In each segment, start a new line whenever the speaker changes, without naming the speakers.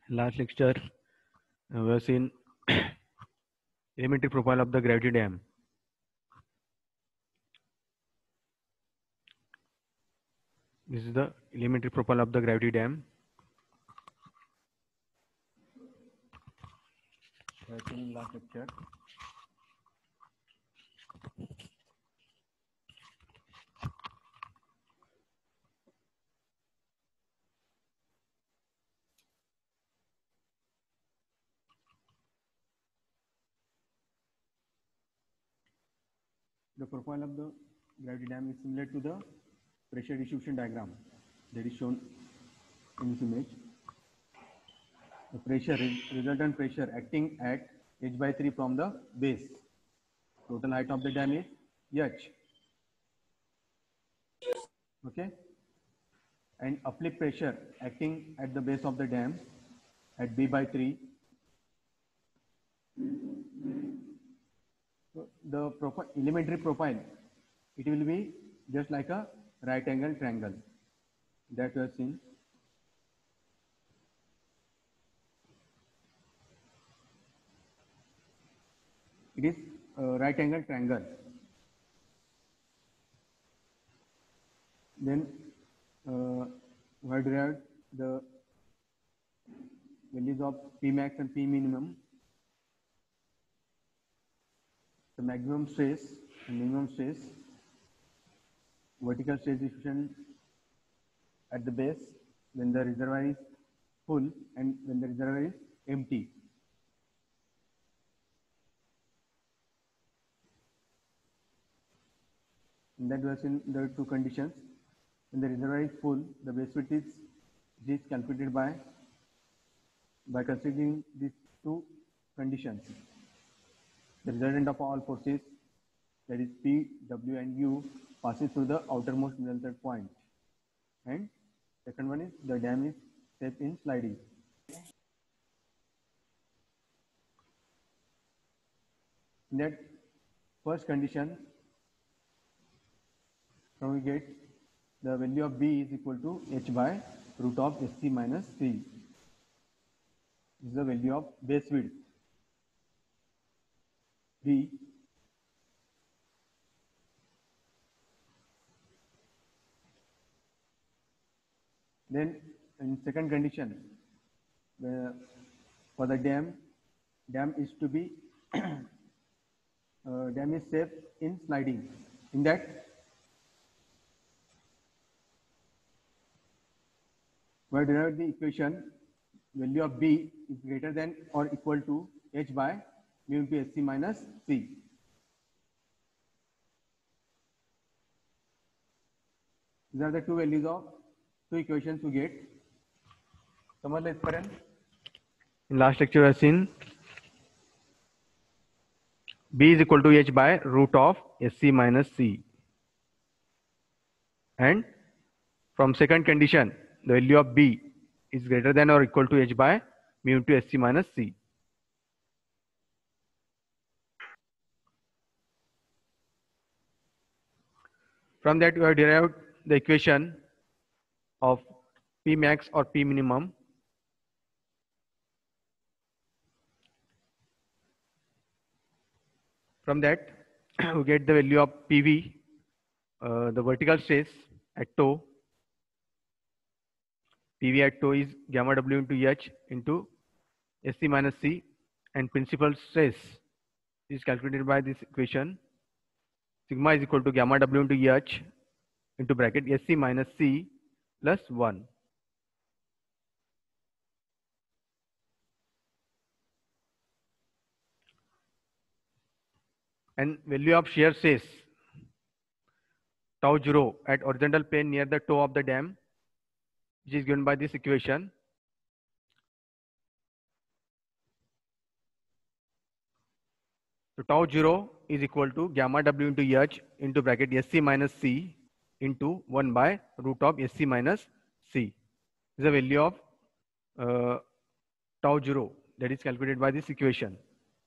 Last lecture, we have seen elementary profile of the gravity dam. This is the elementary profile of the gravity dam. We have seen in last lecture. The profile of the gravity dam is similar to the pressure distribution diagram that is shown in this image. The pressure resultant pressure acting at h/3 from the base. Total height of the dam is h. Okay, and uplift pressure acting at the base of the dam at b/3. So the elementary profile, it will be just like a right angle triangle that we have seen. It is a right angle triangle. Then we have derived the values of P max and P minimum, the maximum stress and minimum stress, vertical stress distribution at the base when the reservoir is full and when the reservoir is empty. And that we have seen the two conditions. When the reservoir is full, the base width is calculated by considering these two conditions. The resultant of all forces, that is P, W and U, passes through the outermost resultant point. And second one is the dam is safe in sliding. In that first condition, now we get the value of B is equal to h by root of SC minus C. This is the value of base width B. Then in second condition, for the dam is to be dam is safe in sliding. In that, we have derived the equation value of B is greater than or equal to h by mu into SC minus C. These are the two values of two equations we get. समझ इस पर in last lecture we have seen B is equal to h by root of SC minus C, and from second condition the value of B is greater than or equal to h by mu into SC minus C. From that we have derived the equation of P max or P minimum. From that we get the value of PV, the vertical stress at toe. PV at toe is gamma W into H into SC minus C, and principal stress is calculated by this equation. Sigma is equal to gamma W into H into bracket SC minus C plus 1. And value of shear stress tau 0 at horizontal plane near the toe of the dam, which is given by this equation. So tau 0 is equal to gamma W into H into bracket SC minus C into 1 by root of SC minus C. This is the value of tau 0 that is calculated by this equation.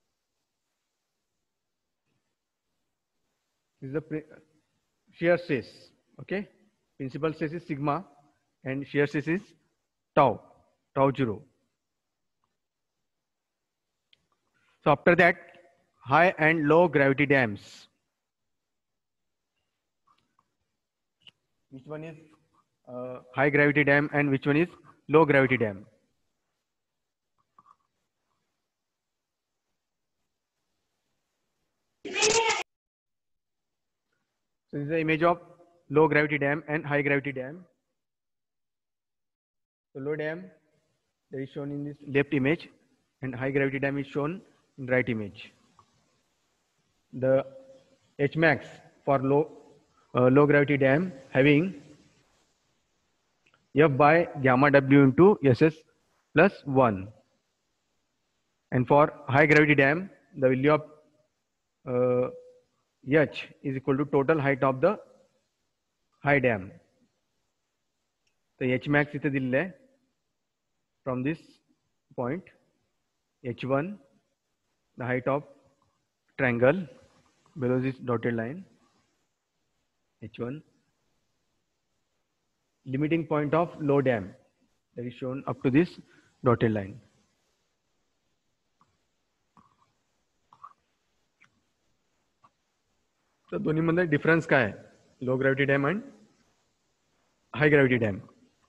This is the shear stress. Okay, principal stress is sigma and shear stress is tau 0. So after that, high and low gravity dams. Which one is high gravity dam and which one is low gravity dam? So this is the image of low gravity dam and high gravity dam. So low dam that is shown in this left image and high gravity dam is shown in right image. The Hmax for low gravity dam having F by gamma W into SS plus 1. And for high gravity dam, the value of H is equal to total height of the high dam. So Hmax इथे दिलेलं आहे from this point H1, the height of triangle below this dotted line H1, limiting point of low dam that is shown up to this dotted line. So दोन्ही मध्ये difference काय आहे? Low gravity dam आणि high gravity dam.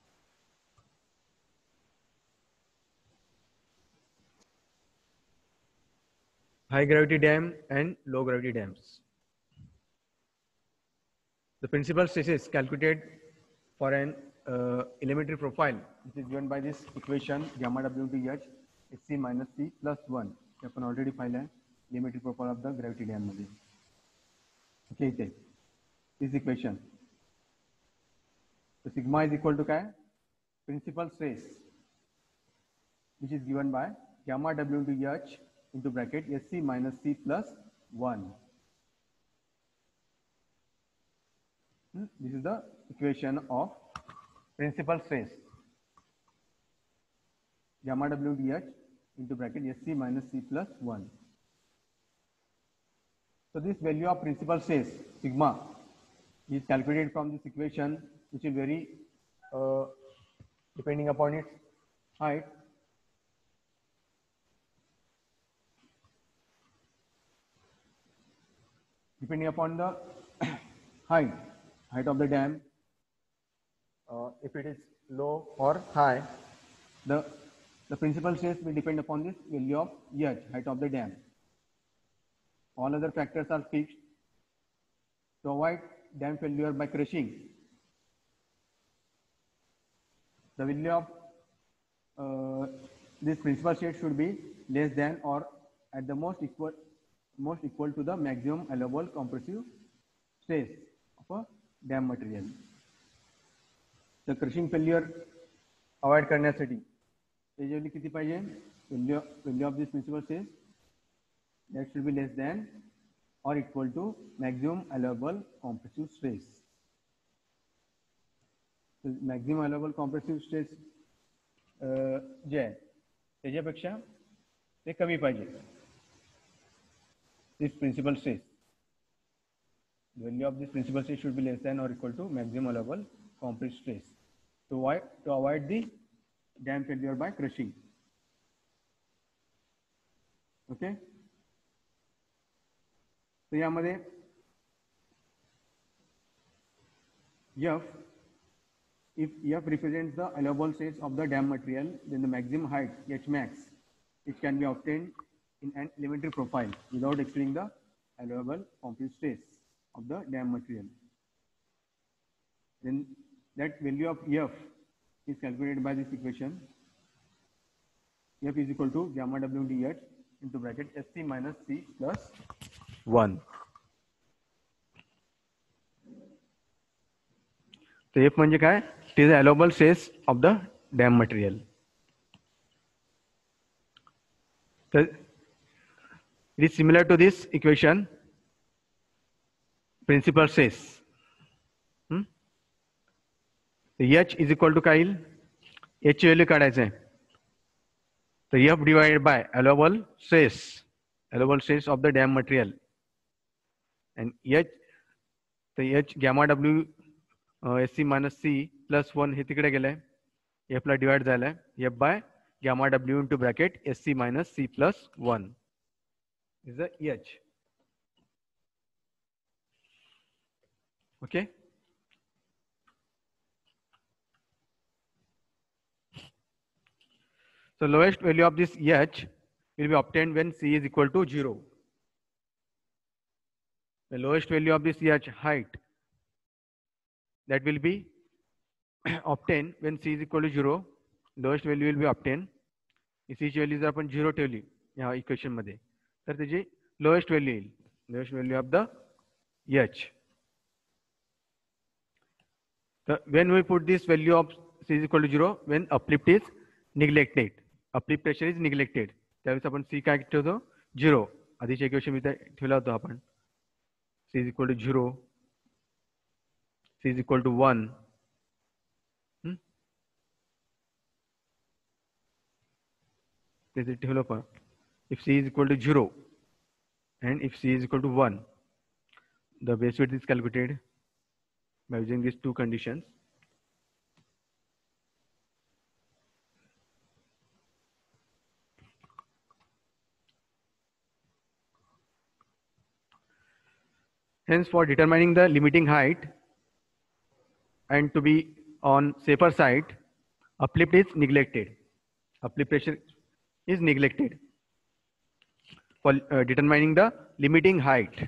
High gravity dam and low gravity dams. The principal stresses calculated for an elementary profile, which is given by this equation gamma W into H is C minus C plus 1. We have already filed an elementary profile of the gravity dam. Okay, this equation. So sigma is equal to काय? Principal stress, which is given by gamma W into H into bracket SC minus C plus 1. This is the equation of principal stress. Gamma W dH into bracket SC minus C plus 1. So this value of principal stress, sigma, is calculated from this equation, which will vary depending upon its height. Depending upon the height of the dam, if it is low or high, the principal stress will depend upon this value of H, height of the dam. All other factors are fixed. To avoid dam failure by crushing, the value of this principal stress should be less than or at the most equal to the maximum allowable compressive stress of a dam material. The crushing failure avoid करण्यासाठी त्याच्यावरती किती पाहिजे? value of this principal stress that should be less than or equal to maximum allowable compressive stress. So maximum allowable compressive stress जे आहे त्याच्यापेक्षा ते कमी पाहिजे. This principal stress, the value of this principal stress should be less than or equal to maximum allowable compressive stress to avoid the dam failure by crushing. Okay. So यामध्ये F, if F represents the allowable stress of the dam material, then the maximum height H max, which can be obtained in an elementary profile without exceeding the allowable compressive stress of the dam material. Then that value of F is calculated by this equation. F is equal to gamma W dH into bracket SC minus C plus 1. So F म्हणजे काय? It is the allowable stress of the dam material. So it is similar to this equation, principal stress. H is equal to काय येईल? H value काढायचं आहे. So F divided by allowable stress of the dam material, and H, so H gamma W SC minus C plus 1 हे तिकडे गेलंय, F ला divide झालंय, F by gamma W into bracket SC minus C plus 1. is the H. Okay. So lowest value of this H will be obtained when C is equal to 0. The lowest value of this H height, that will be obtained when C is equal to 0. Lowest value will be obtained. इसी value जर आपण 0 ठेवली या equation मध्ये तर त्याची lowest value येईल. Lowest value of the H. So when we put this value of C is equal to 0, when uplift is neglected, uplift pressure is neglected, त्यावेळेस आपण C काय ठेवतो 0. आधीच्या इक्वेशन मध्ये ठेवला होता आपण C is equal to 0, C is equal to 1. त्याचे ठेवलं पण if C is equal to 0 and if C is equal to 1, the base width is calculated by using these two conditions. Hence, for determining the limiting height and to be on safer side, uplift is neglected. Uplift pressure is neglected for determining the limiting height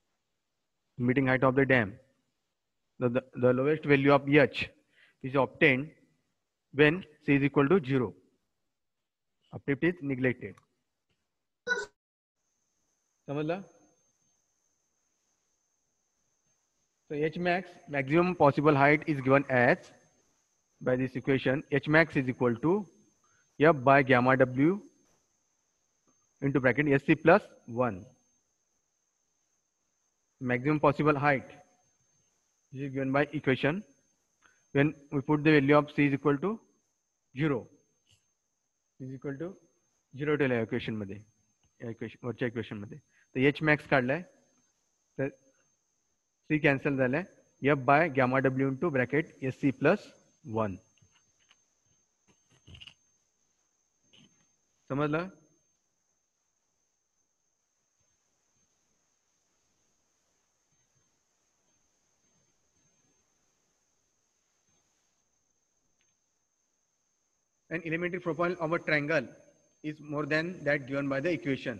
of the dam. The lowest value of H is obtained when C is equal to 0. Uplift is neglected. समझला? So H max, maximum possible height, is given as, by this equation, H max is equal to F by gamma W into bracket SC plus 1. Maximum possible height is given by equation when we put the value of C is equal to 0. C is equal to 0 ठेवला equation मध्ये, वरच्या equation मध्ये. तर H max काढलाय तर C cancel झालाय, F by gamma W into bracket SC plus 1. समजलं? An elementary profile of a triangle is more than that given by the equation.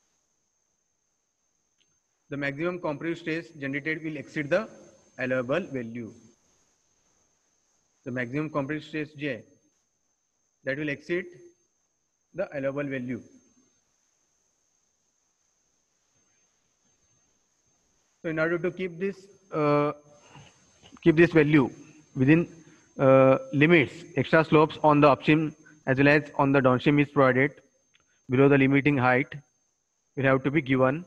The maximum compressive stress generated will exceed the allowable value. The maximum compressive stress J, that will exceed the allowable value. So in order to keep this value within limits, extra slopes on the upstream as well as on the downstream is provided below the limiting height will have to be given.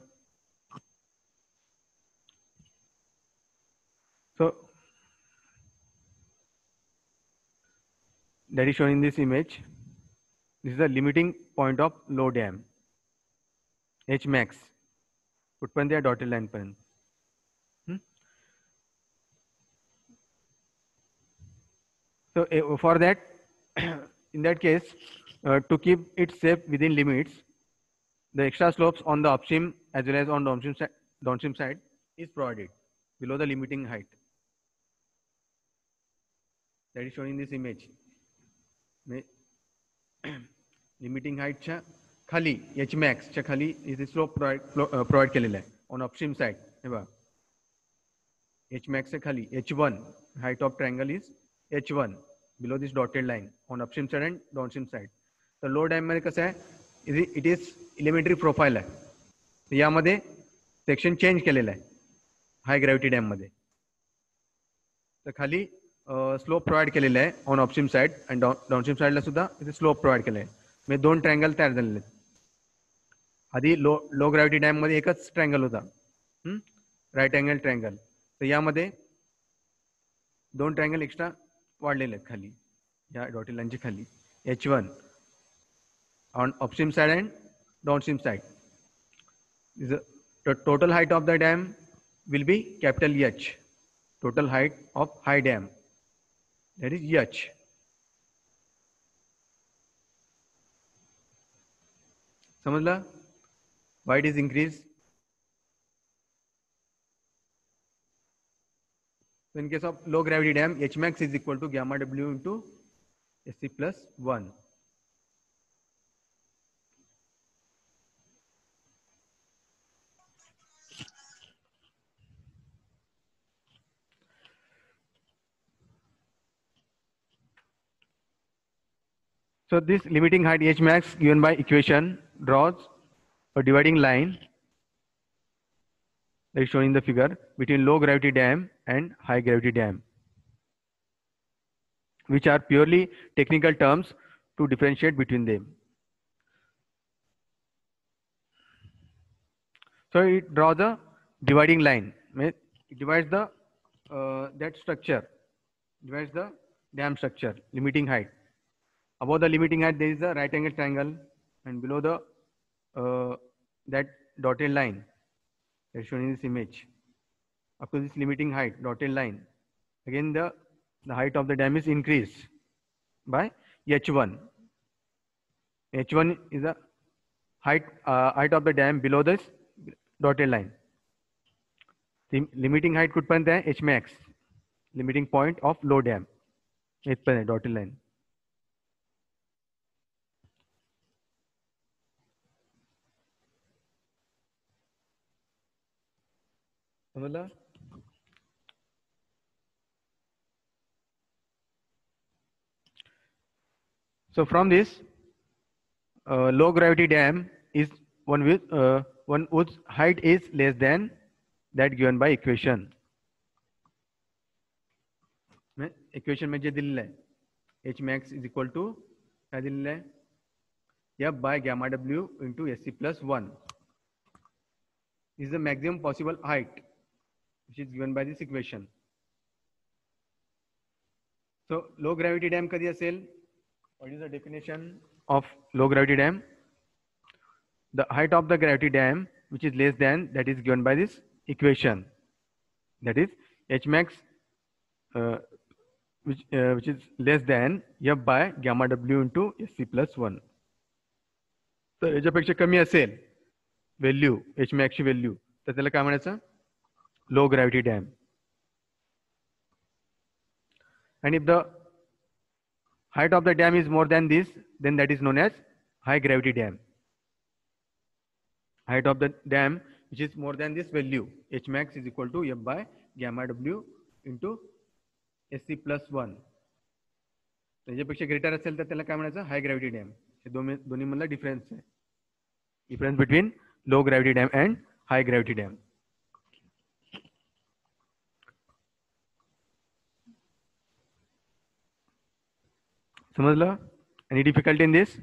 So that is shown in this image. This is the limiting point of low dam, H max. कुठपर्यंत या dotted line पर्यंत. So for that, in that case, to keep it safe within limits, the extra slopes on the upstream as well as on downstream side is provided below the limiting height. That is shown in this image. Limiting height च्या खाली H max च्या खाली इथे slope provide केलेला आहे on upstream side. हे बघा, H max च्या खाली H1, height of triangle is H1 below this dotted line on upstream side and downstream side. तर लो डॅम मध्ये कसं आहे, इट इज इलेमेंटरी प्रोफाईल आहे. यामध्ये सेक्शन चेंज केलेला आहे हाय ग्रॅव्हिटी डॅम मध्ये. तर खाली स्लोप प्रोव्हाइड केलेला आहे ऑन अपस्ट्रीम साइड आणि डाउनस्ट्रीम साइडला सुद्धा इथे स्लोप प्रोव्हाइड केला आहे. म्हणजे दोन ट्रायंगल तयार झालेले आहेत. आधी लो ग्रॅव्हिटी डॅम मध्ये एकच ट्रायंगल होता, राईट अँगल ट्रायंगल. तर यामध्ये दोन ट्रायंगल एक्स्ट्रा वाढलेले आहेत खाली, या डॉटेड लाईनच्या खाली. H1 on upstream side and downstream side. The total height of the dam will be capital H. Total height of high dam, that is H. समझला? Why it is increased? So in case of low gravity dam, H max is equal to gamma W into SC plus 1. So this limiting height H max given by equation draws a dividing line that is shown in the figure between low gravity dam and high gravity dam, which are purely technical terms to differentiate between them. So it draws a dividing line. It divides the that structure, divides the dam structure, limiting height. Above the limiting height, there is a right angle triangle, and below the that dotted line that is shown in this image, up to this limiting height, dotted line, again the height of the dam is increased by H1. H1 is the height of the dam below this dotted line. The limiting height कुठपर्यंत आहे H max, limiting point of low dam, इथपर्यंत dotted line. समजलं? So from this, low gravity dam is one whose height is less than that given by equation. Equation में जे दिलेलं आहे H max is equal to काय दिलेलं आहे F by gamma W into SC plus 1. This is the maximum possible height which is given by this equation. So low gravity dam कधी असेल? What is the definition of low gravity dam? The height of the gravity dam which is less than that is given by this equation. That is H max which is less than F by gamma W into SC plus 1. तर याच्यापेक्षा कमी असेल value H max ची value तर त्याला काय म्हणायचं? Low gravity dam. And if the height of the dam is more than this, then that is known as high gravity dam. Height of the dam which is more than this value, H max is equal to F by gamma W into SC plus 1. त्याच्यापेक्षा greater असेल तर त्याला काय म्हणायचं? High gravity dam. हे दोन्ही मधला difference आहे. Difference between low gravity dam and high gravity dam. समजलं? Any difficulty in this?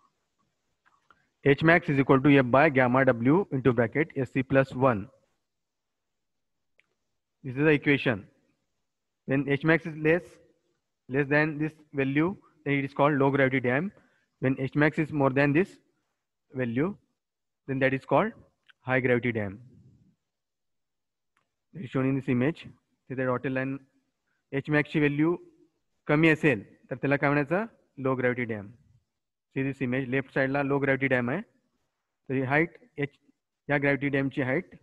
H max is equal to F by gamma W into bracket SC plus 1. This is the equation. When H max is less than this value, then it is called low gravity dam. When H max is more than this value, then that is called high gravity dam. It is shown in this image. The dotted line H max ची value कमी असेल तर त्याला काय म्हणायचं? Low gravity dam. See this image left साइडला low gravity dam आहे. तर ही हाईट या ग्रॅव्हिटी डॅमची हाईट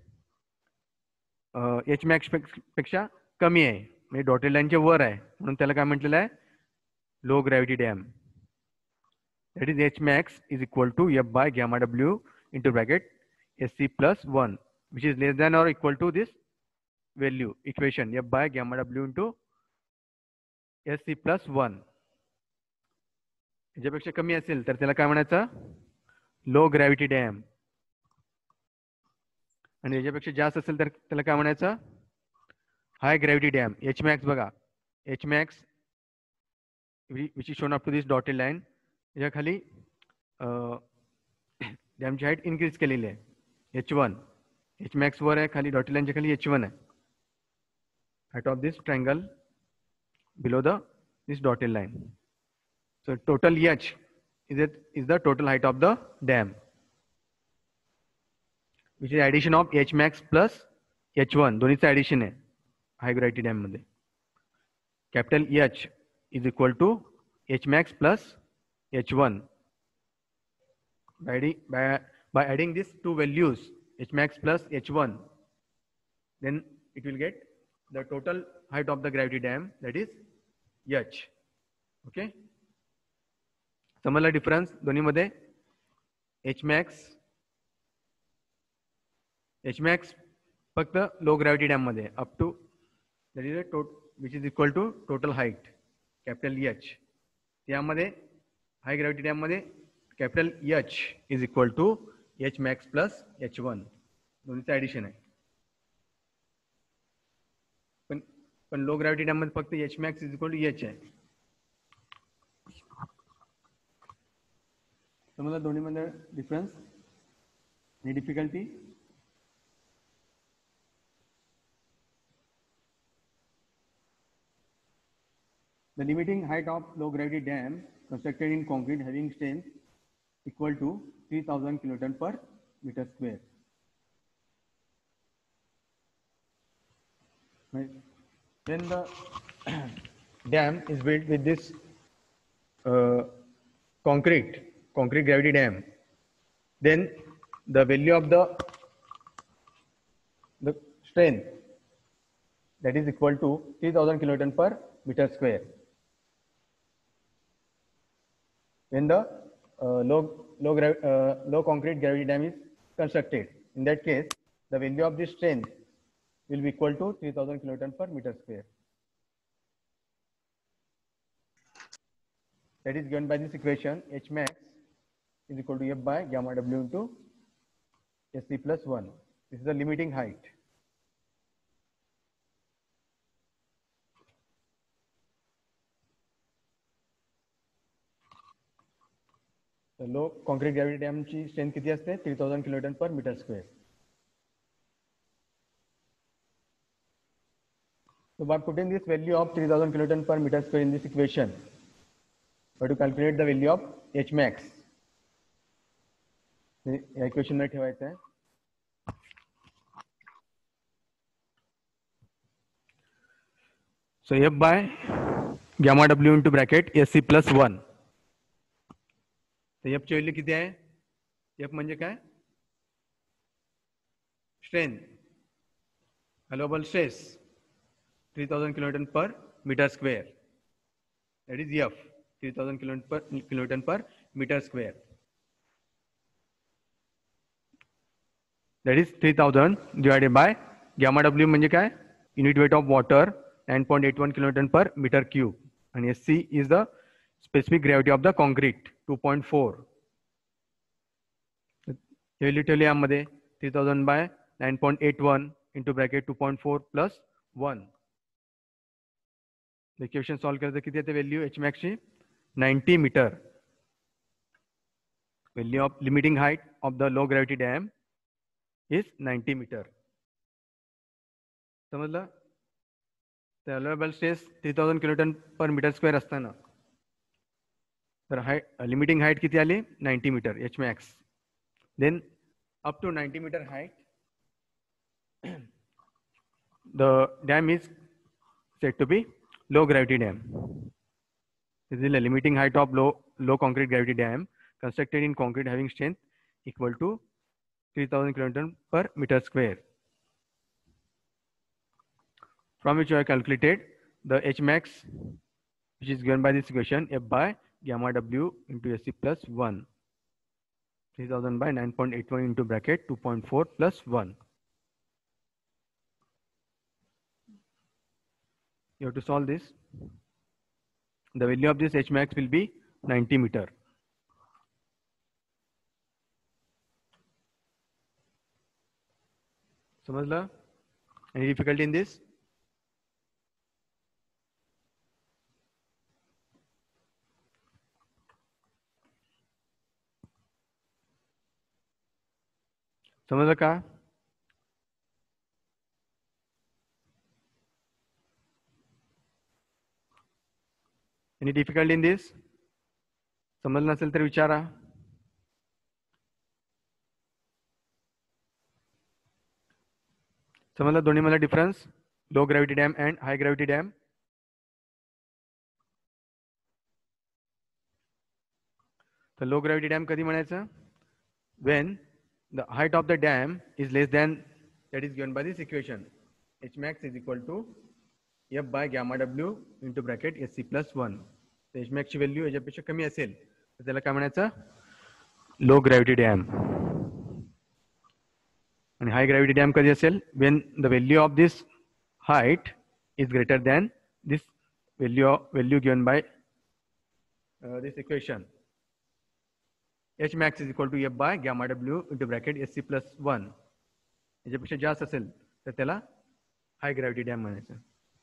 H max पेक्षा कमी आहे, म्हणजे डॉटेड लाईनच्या वर आहे, म्हणून त्याला काय म्हटलेलं आहे? Low gravity dam. That is H max is equal to F by gamma W into bracket SC plus 1, which is less than or equal to this value equation F by gamma W into SC plus 1. याच्यापेक्षा कमी असेल तर त्याला काय म्हणायचं? Low gravity dam. आणि याच्यापेक्षा जास्त असेल तर त्याला काय म्हणायचं? High gravity dam. H max बघा, H max which is shown up to this dotted line, याच्या खाली डॅमची हाईट इन्क्रीज केलेली आहे H1. H max वर आहे, खाली डॉटेड लाईनच्या खाली H1 आहे. Height of this triangle below this dotted line. So total H is the total height of the dam, which is addition of H max plus H1. दोन्हीचं addition आहे high gravity dam मध्ये. Capital H is equal to H max plus H1 by by adding these two values h max plus h1, then it will get the total height of the gravity dam, that is h. Okay, समजला difference दोन्ही मध्ये. h max फक्त low gravity dam मध्ये up to that is a which is equal to total height capital H. त्यामध्ये high gravity dam मध्ये capital H is equal to H max plus h1, दोन्हीचं addition आहे. पण low gravity dam मध्ये फक्त H max is equal to H आहे. समजला दोन्ही मध्ये difference. Any difficulty? The limiting height of low gravity dam constructed in concrete having strength equal to 3000 kilonewton per meter square. Right. When the dam is built with this concrete gravity dam, then the value of the strength, that is equal to 3000 kilonewton per meter square. When the low concrete gravity dam is constructed, in that case the value of the strength will be equal to 3000 kilonewton per meter square. That is given by this equation. H max is equal to F by gamma W into SC plus 1. This is the limiting height. Low concrete gravity डॅमची strength किती असते? 3000 kilonewton per meter square. So by putting this value of 3000 kilonewton per meter square in this equation, we have to calculate the value of H max. या equation मध्ये ठेवायचं आहे. So F by gamma W into bracket SC plus 1. तर F ची value किती आहे? F म्हणजे काय? Strength, allowable stress 3000 kilonewton per meter square. That is F, 3000 kilonewton per meter square. That is 3000 divided by gamma W म्हणजे काय? Unit weight of water 9.81 kilonewton per meter cube. And SC is the specific gravity of the concrete 2.4. Value ठेवली यामध्ये 3000 by 9.81 into bracket 2.4 plus 1. Equation solve करायचं किती येते value H max ची? 90 metre. Value of limiting height of the low gravity dam is 90 metre. समजलं? तर allowable stress 3000 kilonewton per meter square असताना तर लिमिटिंग हाईट किती आली? 90 metre H max. Then up to 90 meter height, the dam is said to be low gravity dam. This is the limiting height of low concrete gravity dam constructed in concrete having strength equal to 3000 kilonewton per meter square. From which I calculated the H max, which is given by this equation F by gamma W into SC plus 1. 3000 by 9.81 into bracket 2.4 plus 1. You have to solve this. The value of this H max will be 90 meter. समझला? Any difficulty in this? समझला का? Any difficulty in this? समजलं नसेल तर विचारा. समजलं दोन्ही मध्ये difference? Low gravity dam and high gravity dam. तर लो ग्रॅव्हिटी डॅम कधी म्हणायचं? When the height of the dam is less than that is given by this equation. H max is equal to F by gamma W into bracket SC plus 1. तर H max ची value याच्यापेक्षा कमी असेल तर त्याला काय म्हणायचं, low gravity dam. आणि हाय ग्रॅव्हिटी डॅम कधी असेल, when the value of this height is greater than this value given by this equation. H max is equal to F by gamma W into bracket SC plus 1. याच्यापेक्षा जास्त असेल तर त्याला हाय gravity dam म्हणायचं.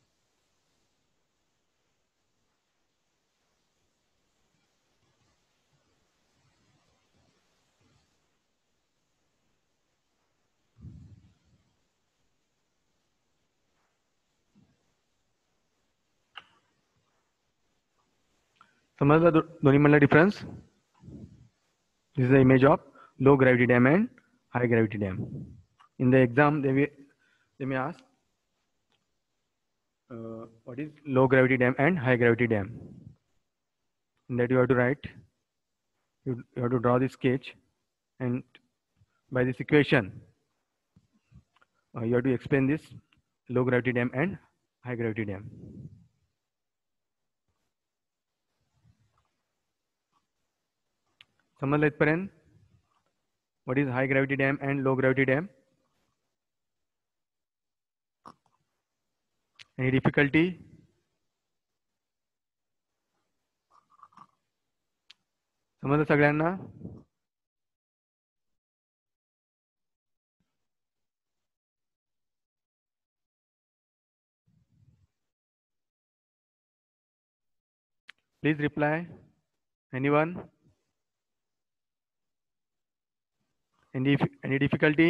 समजलं दोन्ही मधला difference. This is the image of low gravity dam and high gravity dam. In the exam, they may ask what is low gravity dam and high gravity dam. In that you have to write, you have to draw this sketch, and by this equation, you have to explain this low gravity dam and high gravity dam. समजलं इथपर्यंत? What is high gravity dam and low gravity dam? Any difficulty? समजलं सगळ्यांना? Please reply. Anyone? Any difficulty?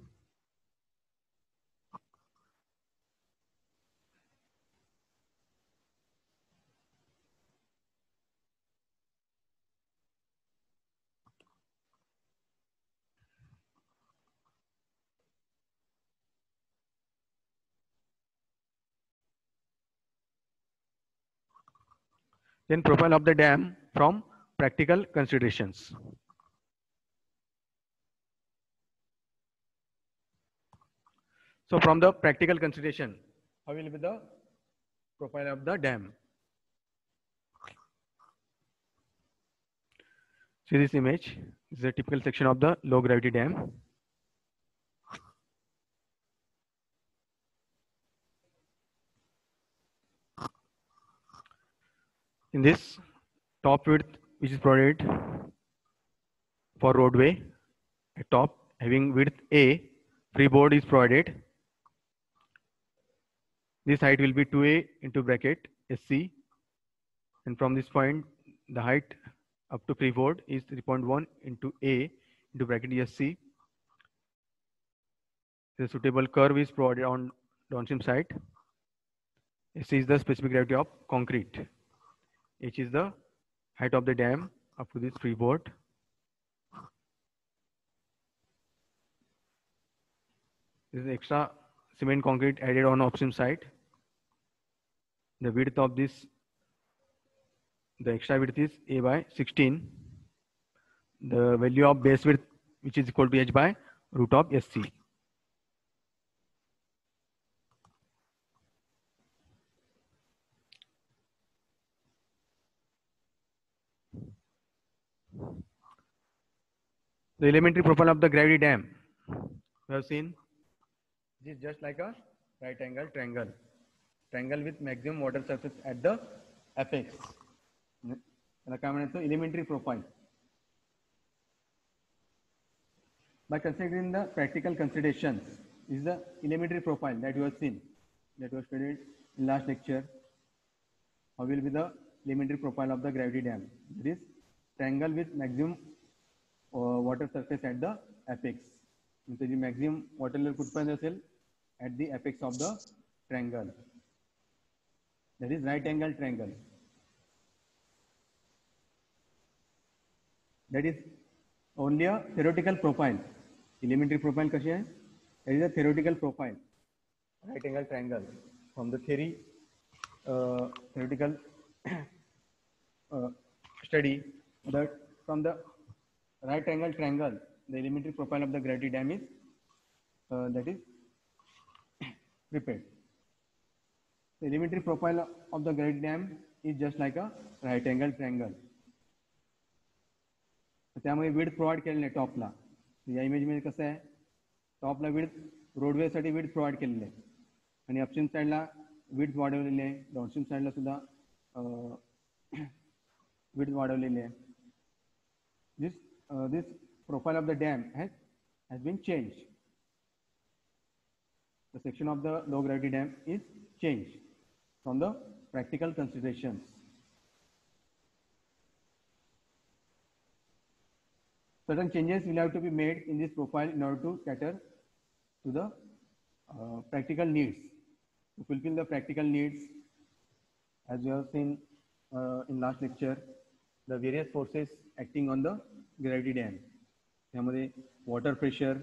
Then profile of the dam from practical considerations. So from the practical consideration, how will be the profile of the dam? See this image. This is a typical section of the low gravity dam. In this top width which is provided for roadway, at top having width A, freeboard is provided. This height will be 2A into bracket SC, and from this point the height up to freeboard is 3.1 into A into bracket SC. The suitable curve is provided on downstream side. SC is the specific gravity of concrete. H is the height of the dam up to this freeboard. This is extra cement concrete added on upstream side. The width of this, the extra width is A by 16. The value of base width which is equal to H by root of SC. The elementary profile of the gravity dam, we have seen, this is just like a right angle triangle. Triangle with maximum water surface at the apex. Elementary profile. By considering the practical considerations, this is the elementary profile that you have seen, that was studied in last lecture. How will be the elementary profile of the gravity dam? This triangle with maximum water surface at the apex. So the maximum water level could at the apex of the triangle. That is right angle triangle. That is only a theoretical profile. Elementary profile kashi hai? That is a theoretical profile. Right angle triangle. From the theory, theoretical study, that from the right angle triangle, the elementary profile of the gravity dam is that is prepared. The elementary profile of the gravity dam is just like a right angle triangle. त्यामुळे width provide केलेलं आहे टॉपला. या इमेजमध्ये कसं आहे, टॉपला width रोडवेसाठी विड्थ प्रोव्हाइड केलेलं आहे आणि अपस्ट्रीम साईडला विड्थ वाढवलेली आहे, डाउनस्ट्रीम साईडला सुद्धा विड्थ वाढवलेली आहे. This profile of the dam has been changed. The section of the low gravity dam is changed from the practical considerations. Certain changes will have to be made in this profile in order to cater to the practical needs. To fulfill the practical needs, as you have seen in last lecture, the various forces acting on the gravity dam. त्यामध्ये water pressure,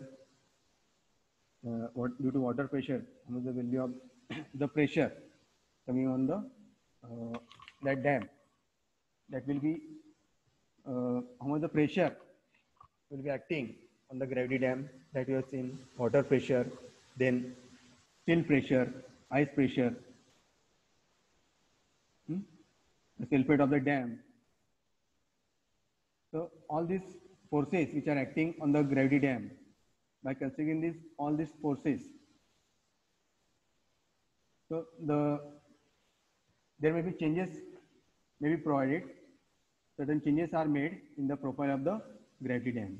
due to water pressure, the value of the pressure coming on the that dam, that will be how much the pressure will be acting on the gravity dam, that you have seen. Water pressure, then still pressure, ice pressure, the silhouette of the dam. So all these forces which are acting on the gravity dam, by considering all these forces, so there may be changes may be provided. Certain changes are made in the profile of the gravity dam.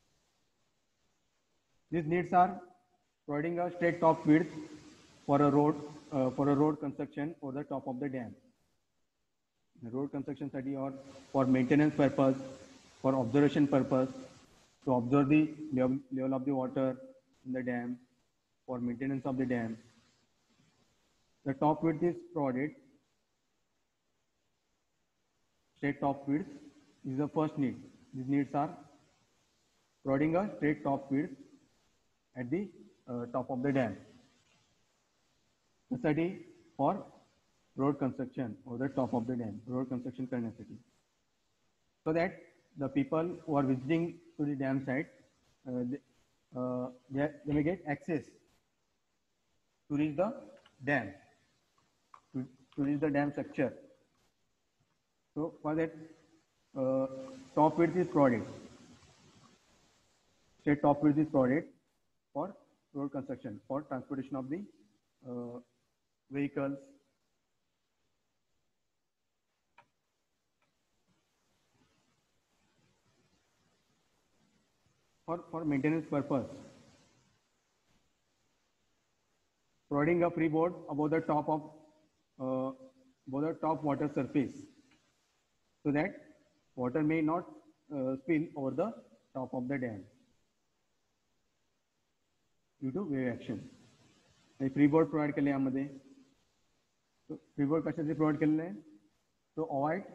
These needs are providing a straight top width for a road construction over the top of the dam. The road construction study or for maintenance purpose, for observation purpose, to observe the level of the water in the dam, for maintenance of the dam. The top width is provided. Straight top width is the first need. These needs are providing a straight top width at the top of the dam. The study for road construction or the top of the dam, road construction करण्यासाठी, so that the people who are visiting to the dam site, they may get access to reach the dam, to reach the dam structure. So for that, top width is provided. Straight top width is provided for road construction, for transportation of the vehicles. For maintenance purpose, providing a freeboard above the top of top water surface, so that water may not spill over the top of the dam due to wave action. Freeboard provide केले यामध्ये. So freeboard कशाचे provide केलेले आहे? To avoid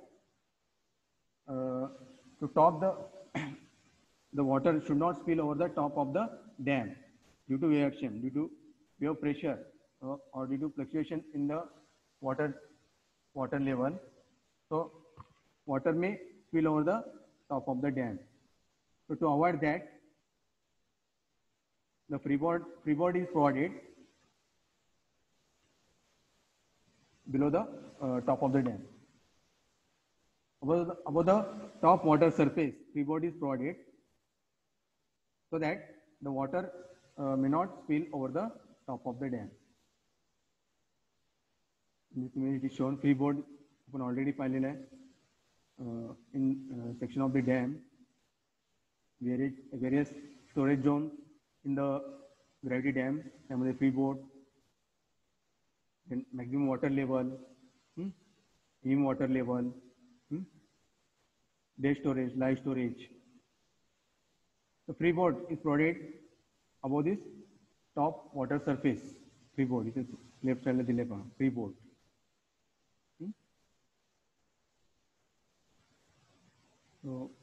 to top the water should not spill over the top of the dam due to wave action, due to wave pressure, or due to fluctuation in the water level. So water may spill over the top of the dam. So to avoid that, the freeboard is provided below the top of the dam. Above the top water surface, freeboard is provided so that the water may not spill over the top of the dam. In this image, it is shown freeboard. आपण already पाहिलेला आहे in section of the dam, various storage zones in the gravity dam. त्यामध्ये freeboard, then maximum water level, minimum water level, day storage, live storage. The freeboard is provided above this top water surface. Freeboard, it is left side दिले पहा freeboard. So